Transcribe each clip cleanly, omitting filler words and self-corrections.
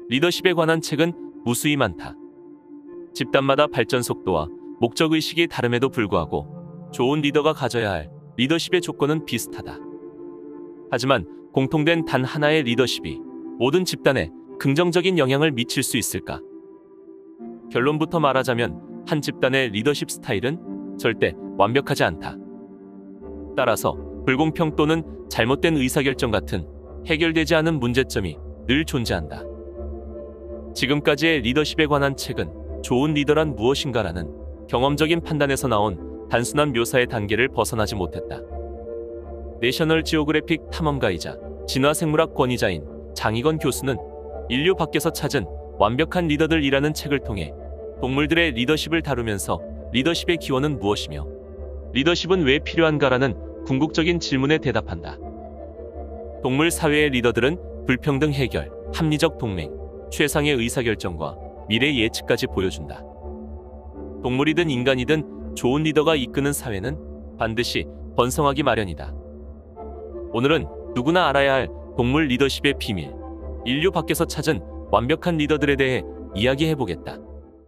리더십에 관한 책은 무수히 많다. 집단마다 발전 속도와 목적의식이 다름에도 불구하고 좋은 리더가 가져야 할 리더십의 조건은 비슷하다. 하지만 공통된 단 하나의 리더십이 모든 집단에 긍정적인 영향을 미칠 수 있을까? 결론부터 말하자면 한 집단의 리더십 스타일은 절대 완벽하지 않다. 따라서 불공평 또는 잘못된 의사결정 같은 해결되지 않은 문제점이 늘 존재한다. 지금까지의 리더십에 관한 책은 좋은 리더란 무엇인가라는 경험적인 판단에서 나온 단순한 묘사의 단계를 벗어나지 못했다. 내셔널 지오그래픽 탐험가이자 진화생물학 권위자인 장익원 교수는 인류 밖에서 찾은 완벽한 리더들이라는 책을 통해 동물들의 리더십을 다루면서 리더십의 기원은 무엇이며 리더십은 왜 필요한가라는 궁극적인 질문에 대답한다. 동물 사회의 리더들은 불평등 해결, 합리적 동맹, 최상의 의사결정과 미래 예측까지 보여준다. 동물이든 인간이든 좋은 리더가 이끄는 사회는 반드시 번성하기 마련이다. 오늘은 누구나 알아야 할 동물 리더십의 비밀, 인류 밖에서 찾은 완벽한 리더들에 대해 이야기해보겠다.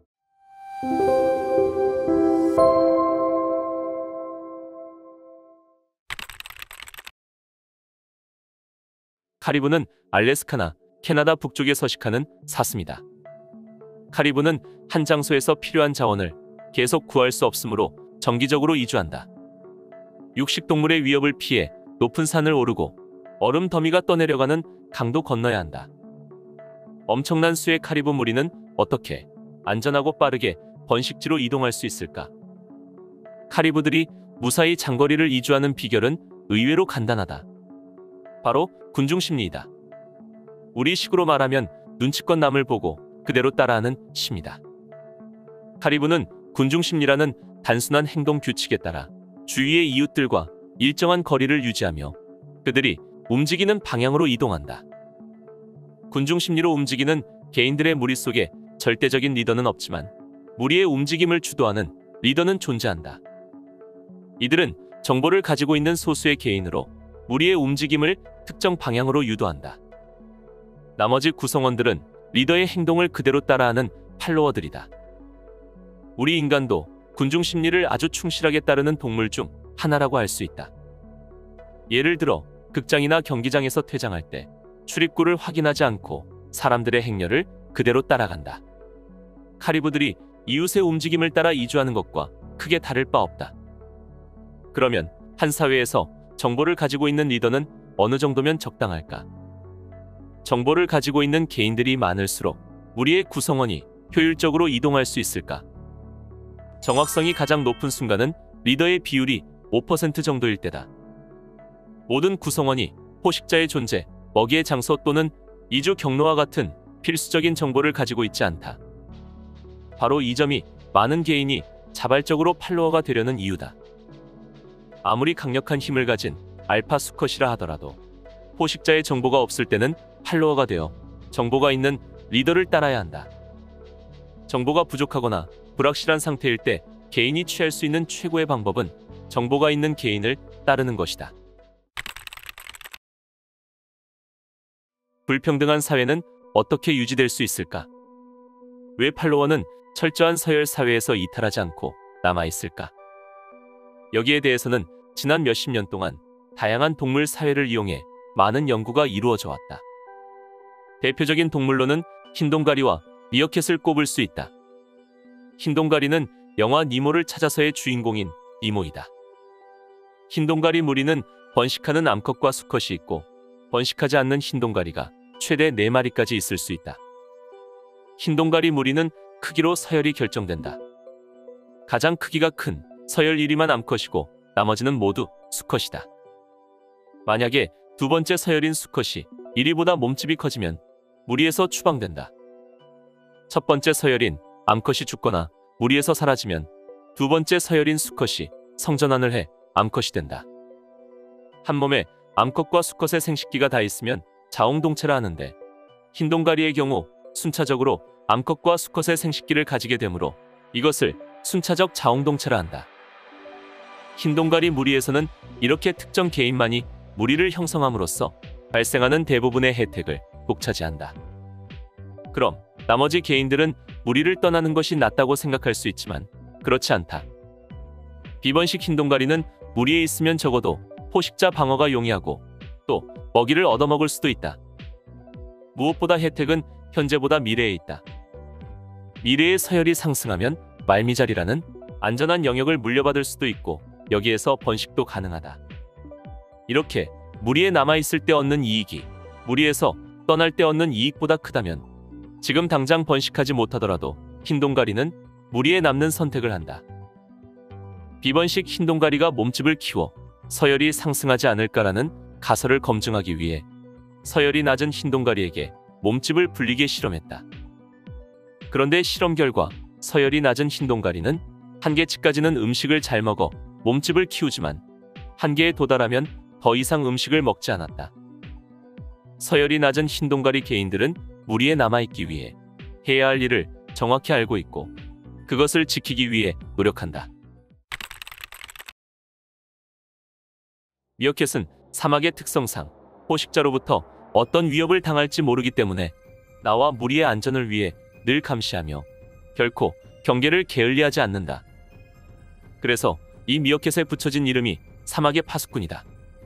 카리브는 알래스카나 캐나다 북쪽에 서식하는 사슴이다. 카리브는 한 장소에서 필요한 자원을 계속 구할 수 없으므로 정기적으로 이주한다. 육식동물의 위협을 피해 높은 산을 오르고 얼음 더미가 떠내려가는 강도 건너야 한다. 엄청난 수의 카리브 무리는 어떻게 안전하고 빠르게 번식지로 이동할 수 있을까? 카리브들이 무사히 장거리를 이주하는 비결은 의외로 간단하다. 바로 군중심리이다. 우리 식으로 말하면 눈치껏 남을 보고 그대로 따라하는 심이다. 카리브는 군중심리라는 단순한 행동 규칙에 따라 주위의 이웃들과 일정한 거리를 유지하며 그들이 움직이는 방향으로 이동한다. 군중심리로 움직이는 개인들의 무리 속에 절대적인 리더는 없지만 무리의 움직임을 주도하는 리더는 존재한다. 이들은 정보를 가지고 있는 소수의 개인으로 무리의 움직임을 특정 방향으로 유도한다. 나머지 구성원들은 리더의 행동을 그대로 따라하는 팔로워들이다. 우리 인간도 군중심리를 아주 충실하게 따르는 동물 중 하나라고 할 수 있다. 예를 들어 극장이나 경기장에서 퇴장할 때 출입구를 확인하지 않고 사람들의 행렬을 그대로 따라간다. 카리브들이 이웃의 움직임을 따라 이주하는 것과 크게 다를 바 없다. 그러면 한 사회에서 정보를 가지고 있는 리더는 어느 정도면 적당할까? 정보를 가지고 있는 개인들이 많을수록 무리의 구성원이 효율적으로 이동할 수 있을까? 정확성이 가장 높은 순간은 리더의 비율이 5% 정도일 때다. 모든 구성원이 포식자의 존재, 먹이의 장소 또는 이주 경로와 같은 필수적인 정보를 가지고 있지 않다. 바로 이 점이 많은 개인이 자발적으로 팔로워가 되려는 이유다. 아무리 강력한 힘을 가진 알파 수컷이라 하더라도 포식자의 정보가 없을 때는 팔로워가 되어 정보가 있는 리더를 따라야 한다. 정보가 부족하거나 불확실한 상태일 때 개인이 취할 수 있는 최고의 방법은 정보가 있는 개인을 따르는 것이다. 불평등한 사회는 어떻게 유지될 수 있을까? 왜 팔로워는 철저한 서열 사회에서 이탈하지 않고 남아있을까? 여기에 대해서는 지난 몇십 년 동안 다양한 동물 사회를 이용해 많은 연구가 이루어져 왔다. 대표적인 동물로는 흰동가리와 미어캣을 꼽을 수 있다. 흰동가리는 영화 니모를 찾아서의 주인공인 니모이다. 흰동가리 무리는 번식하는 암컷과 수컷이 있고 번식하지 않는 흰동가리가 최대 4마리까지 있을 수 있다. 흰동가리 무리는 크기로 서열이 결정된다. 가장 크기가 큰 서열 1위만 암컷이고 나머지는 모두 수컷이다. 만약에 두 번째 서열인 수컷이 1위보다 몸집이 커지면 무리에서 추방된다. 첫 번째 서열인 암컷이 죽거나 무리에서 사라지면 두 번째 서열인 수컷이 성전환을 해 암컷이 된다. 한 몸에 암컷과 수컷의 생식기가 다 있으면 자웅동체라 하는데 흰동가리의 경우 순차적으로 암컷과 수컷의 생식기를 가지게 되므로 이것을 순차적 자웅동체라 한다. 흰동가리 무리에서는 이렇게 특정 개인만이 무리를 형성함으로써 발생하는 대부분의 혜택을 독차지한다. 그럼 나머지 개인들은 무리를 떠나는 것이 낫다고 생각할 수 있지만 그렇지 않다. 비번식 흰동가리는 무리에 있으면 적어도 포식자 방어가 용이하고 또 먹이를 얻어먹을 수도 있다. 무엇보다 혜택은 현재보다 미래에 있다. 미래의 서열이 상승하면 말미잘이라는 안전한 영역을 물려받을 수도 있고 여기에서 번식도 가능하다. 이렇게 무리에 남아있을 때 얻는 이익이 무리에서 떠날 때 얻는 이익보다 크다면 지금 당장 번식하지 못하더라도 흰동가리는 무리에 남는 선택을 한다. 비번식 흰동가리가 몸집을 키워 서열이 상승하지 않을까라는 가설을 검증하기 위해 서열이 낮은 흰동가리에게 몸집을 불리게 실험했다. 그런데 실험 결과 서열이 낮은 흰동가리는 한계치까지는 음식을 잘 먹어 몸집을 키우지만 한계에 도달하면 더 이상 음식을 먹지 않았다. 서열이 낮은 흰동가리 개인들은 무리에 남아있기 위해 해야 할 일을 정확히 알고 있고 그것을 지키기 위해 노력한다. 미어캣은 사막의 특성상 포식자로부터 어떤 위협을 당할지 모르기 때문에 나와 무리의 안전을 위해 늘 감시하며 결코 경계를 게을리하지 않는다. 그래서 이 미어캣에 붙여진 이름이 사막의 파수꾼이다.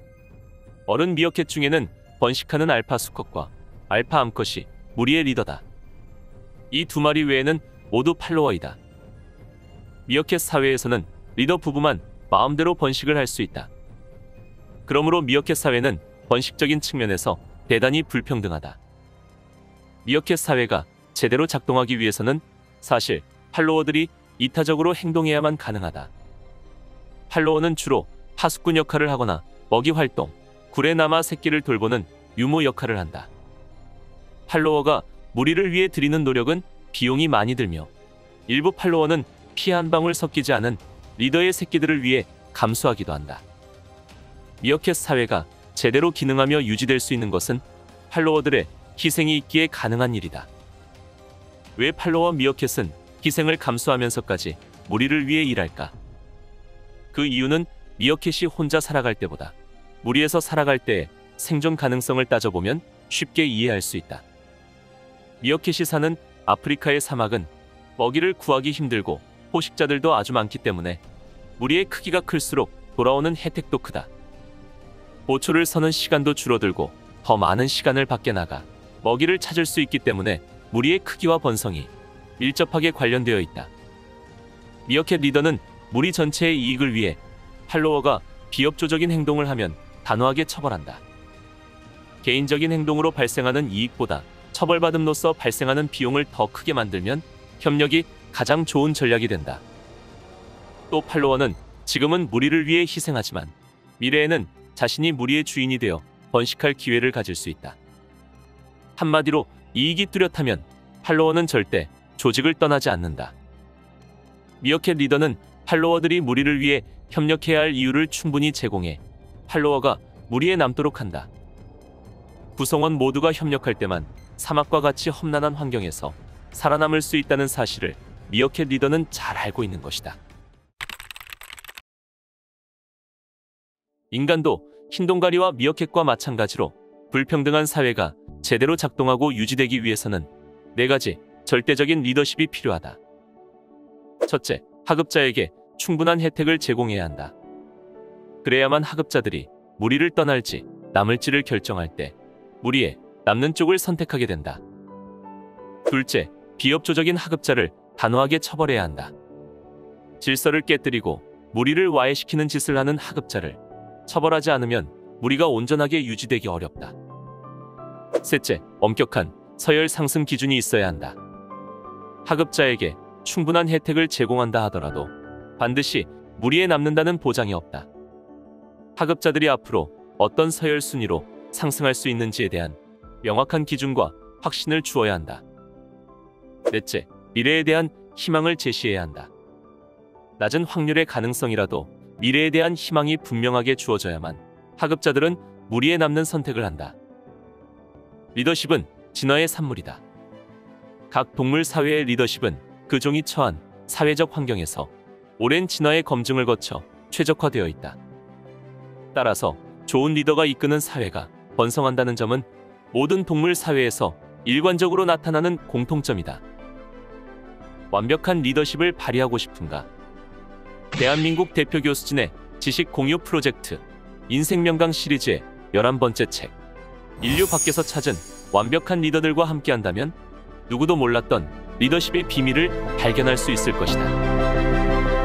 어른 미어캣 중에는 번식하는 알파 수컷과 알파 암컷이 무리의 리더다. 이 두 마리 외에는 모두 팔로워이다. 미어캣 사회에서는 리더 부부만 마음대로 번식을 할 수 있다. 그러므로 미어캣 사회는 번식적인 측면에서 대단히 불평등하다. 미어캣 사회가 제대로 작동하기 위해서는 사실 팔로워들이 이타적으로 행동해야만 가능하다. 팔로워는 주로 파수꾼 역할을 하거나 먹이 활동, 굴에 남아 새끼를 돌보는 유모 역할을 한다. 팔로워가 무리를 위해 들이는 노력은 비용이 많이 들며 일부 팔로워는 피 한 방울 섞이지 않은 리더의 새끼들을 위해 감수하기도 한다. 미어캣 사회가 제대로 기능하며 유지될 수 있는 것은 팔로워들의 희생이 있기에 가능한 일이다. 왜 팔로워 미어캣은 희생을 감수하면서까지 무리를 위해 일할까? 그 이유는 미어캣이 혼자 살아갈 때보다 무리에서 살아갈 때의 생존 가능성을 따져보면 쉽게 이해할 수 있다. 미어캣이 사는 아프리카의 사막은 먹이를 구하기 힘들고 포식자들도 아주 많기 때문에 무리의 크기가 클수록 돌아오는 혜택도 크다. 보초를 서는 시간도 줄어들고 더 많은 시간을 밖에 나가 먹이를 찾을 수 있기 때문에 무리의 크기와 번성이 밀접하게 관련되어 있다. 미어캣 리더는 무리 전체의 이익을 위해 팔로워가 비협조적인 행동을 하면 단호하게 처벌한다. 개인적인 행동으로 발생하는 이익보다 처벌받음으로써 발생하는 비용을 더 크게 만들면 협력이 가장 좋은 전략이 된다. 또 팔로워는 지금은 무리를 위해 희생하지만 미래에는 자신이 무리의 주인이 되어 번식할 기회를 가질 수 있다. 한마디로 이익이 뚜렷하면 팔로워는 절대 조직을 떠나지 않는다. 미어캣 리더는 팔로워들이 무리를 위해 협력해야 할 이유를 충분히 제공해 팔로워가 무리에 남도록 한다. 구성원 모두가 협력할 때만 사막과 같이 험난한 환경에서 살아남을 수 있다는 사실을 미어캣 리더는 잘 알고 있는 것이다. 인간도 흰동가리와 미어캣과 마찬가지로 불평등한 사회가 제대로 작동하고 유지되기 위해서는 4가지 절대적인 리더십이 필요하다. 첫째, 하급자에게 충분한 혜택을 제공해야 한다. 그래야만 하급자들이 무리를 떠날지 남을지를 결정할 때 무리에 남는 쪽을 선택하게 된다. 둘째, 비협조적인 하급자를 단호하게 처벌해야 한다. 질서를 깨뜨리고 무리를 와해시키는 짓을 하는 하급자를 처벌하지 않으면 무리가 온전하게 유지되기 어렵다. 셋째, 엄격한 서열 상승 기준이 있어야 한다. 하급자에게 충분한 혜택을 제공한다 하더라도 반드시 무리에 남는다는 보장이 없다. 하급자들이 앞으로 어떤 서열 순위로 상승할 수 있는지에 대한 명확한 기준과 확신을 주어야 한다. 넷째, 미래에 대한 희망을 제시해야 한다. 낮은 확률의 가능성이라도 미래에 대한 희망이 분명하게 주어져야만 하급자들은 무리에 남는 선택을 한다. 리더십은 진화의 산물이다. 각 동물 사회의 리더십은 그 종이 처한 사회적 환경에서 오랜 진화의 검증을 거쳐 최적화되어 있다. 따라서 좋은 리더가 이끄는 사회가 번성한다는 점은 모든 동물 사회에서 일관적으로 나타나는 공통점이다. 완벽한 리더십을 발휘하고 싶은가? 대한민국 대표 교수진의 지식 공유 프로젝트 인생명강 시리즈의 11번째 책. 인류 밖에서 찾은 완벽한 리더들과 함께한다면 누구도 몰랐던 리더십의 비밀을 발견할 수 있을 것이다.